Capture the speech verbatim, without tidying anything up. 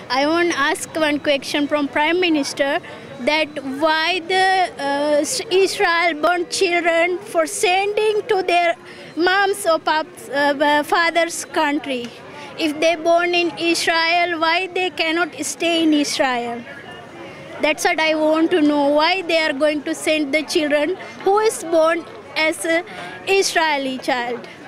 I want to ask one question from Prime Minister that why the uh, Israel-born children for sending to their moms or paps, uh, father's country. If they born in Israel, why they cannot stay in Israel? That's what I want to know. Why they are going to send the children who is born as an Israeli child.